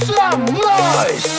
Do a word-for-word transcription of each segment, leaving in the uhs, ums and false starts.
some noise!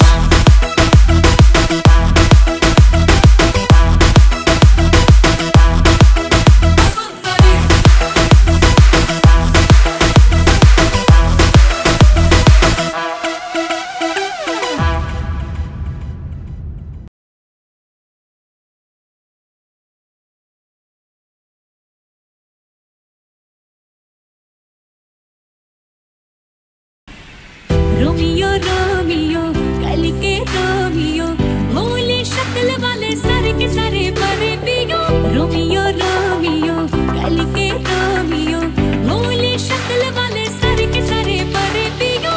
Romeo Romeo कल के Romeo भोले शक्ल वाले सारे के सारे बड़े पियो। रोमियो रोमियो कल के रोमियो भोले शक्ल वाले सारे के सारे बड़े पियो।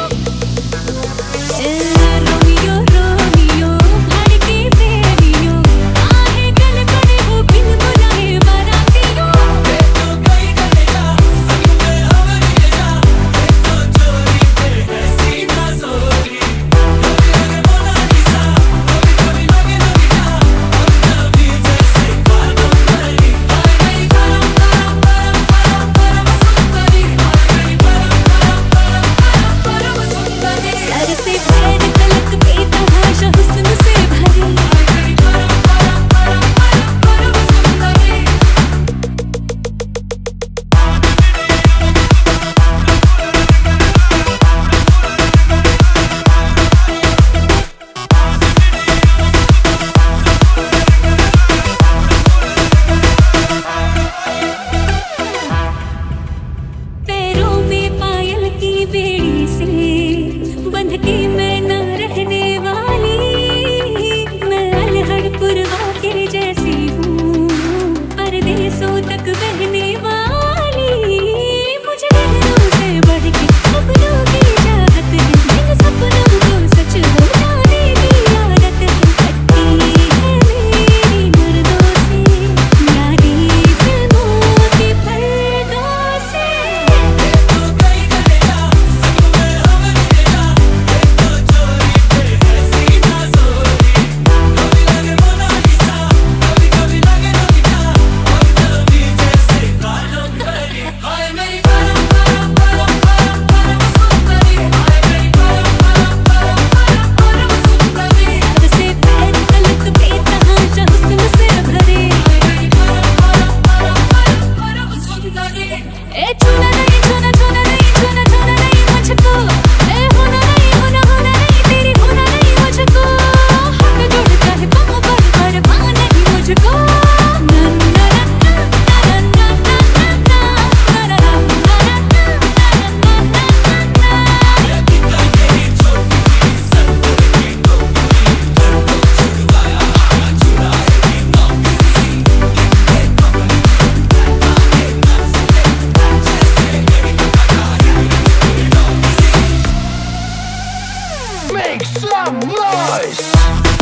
रोमियो रोमियो भर के प्रेमियो आहे गल पड़े वो बिन बुलाए बारातियों। तो कई गलेगा संग में हमारी ले जा, तो चोरी पे ऐसी ना सोरी। कभी लगे मोनालिसा, कभी कभी लगे नोबिता, और कभी जैसे कादम्बरी। हाय मेरी परम परम परम परम परम सुंदरी, हाय मेरी परम परम परम परम परम सुंदरी। सर से पैर तलक बेतहाशा हुस्न से भरी, हाय मेरी परम परम परम परम परम सुंदरी। पैरों में पायल की बेड़ी से बंध के मैं न रहने वाली। मैं अलहड़ पुरवा के जैसी हूँ, परदेसों तक बहने वाली। मुझे गहनों से बढ़ के सपनों की चाहत है, इन सपनों को सच हो जाने की आदत है। कटी है मेरी मर्दों से यारी फिल्मों के पर्दों से। तो कई गलेगा संग में हमारी ले जा, तो चोरी पे ऐसी ना सोरी। कभी लगे मोनालिसा, कभी कभी लगे नोबिता, और कभी जैसे कादम्बरी। हाय मेरी परम परम परम परम परम सुंदरी, हाय मेरी परम परम परम परम परम सुंदरी। सर से पैर तलक बेतहाशा हुस्न से भरे, हाय मेरी परम परम परम परम परम सुंदरी। ए छूना नहीं छूना छूना नहीं छूना छूना नहीं मुझको। ए होना नहीं होना होना नहीं तेरी होना नहीं मुझको। हाथ जोड़ता है पाँव पर पर पाँव नहीं मुझको। ना ना ना ना ना ना ना ना ना ना ना मैं कितना तेरी छोटी सी संतूर की टोकरी, घर को छुड़वाया चुराएगी नौकरी। कितने कपड़े ताके नफ्स के जैसे मेरी कटाई नौकरी। Make some noise!